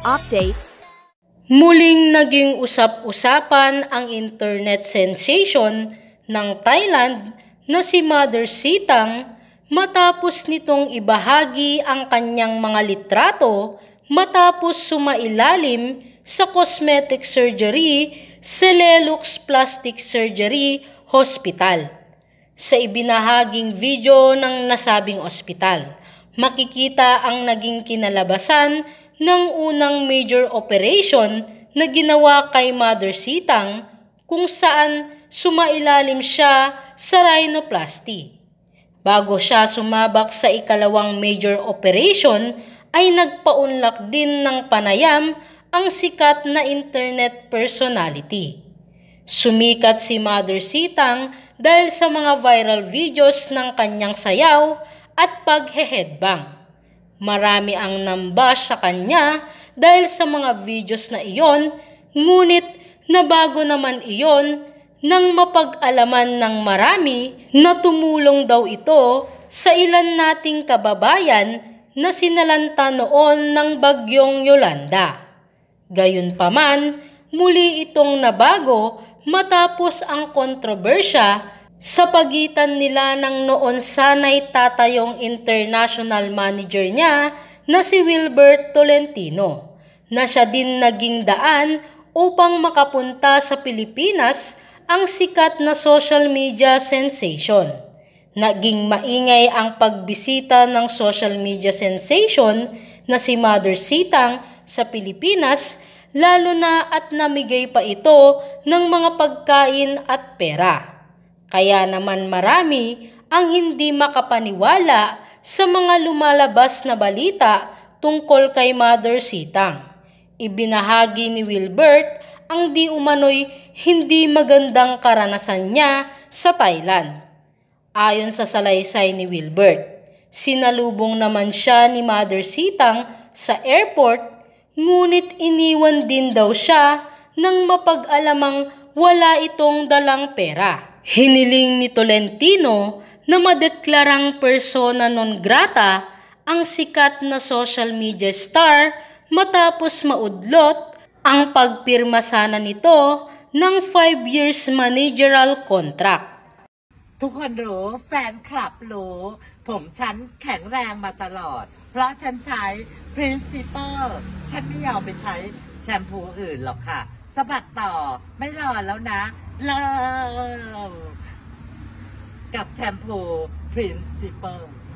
updates. Muling naging usap-usapan ang internet sensation ng Thailand na si Mother Sitang matapos nitong ibahagi ang kanyang mga litrato matapos sumailalim sa cosmetic surgery sa Lelux Plastic Surgery Hospital. Sa ibinahaging video ng nasabing ospital, makikita ang naging kinalabasan ng unang major operation na ginawa kay Mother Sitang kung saan sumailalim siya sa rhinoplasty. Bago siya sumabak sa ikalawang major operation ay nagpaunlak din ng panayam ang sikat na internet personality. Sumikat si Mother Sitang dahil sa mga viral videos ng kanyang sayaw at paghe-headbang. Marami ang nambash sa kanya dahil sa mga videos na iyon, ngunit nabago naman iyon nang mapag-alaman ng marami na tumulong daw ito sa ilan nating kababayan na sinalanta noon ng bagyong Yolanda. Gayunpaman, muli itong nabago matapos ang kontrobersya sa pagitan nila ng noon sana'y tatayong international manager niya na si Wilbert Tolentino, na siya din naging daan upang makapunta sa Pilipinas ang sikat na social media sensation. Naging maingay ang pagbisita ng social media sensation na si Mother Sitang sa Pilipinas, lalo na at namigay pa ito ng mga pagkain at pera. Kaya naman marami ang hindi makapaniwala sa mga lumalabas na balita tungkol kay Mother Sitang. Ibinahagi ni Wilbert ang di umano'y hindi magandang karanasan niya sa Thailand. Ayon sa salaysay ni Wilbert, sinalubong naman siya ni Mother Sitang sa airport, ngunit iniwan din daw siya nang mapag-alamang wala itong dalang pera. Hiniling ni Tolentino na madeklarang persona non grata ang sikat na social media star matapos maudlot ang pagpirma sana nito ng 5 years managerial contract. ทุกคนรู้แฟนคลับรู้ผมฉันแข็งแรงมาตลอดเพราะฉันใช้ principal ฉันไม่ยอมไปใช้แชมพูอื่นหรอกค่ะสะบัดต่อไม่รอแล้วนะเริ่มกับแชมพู principal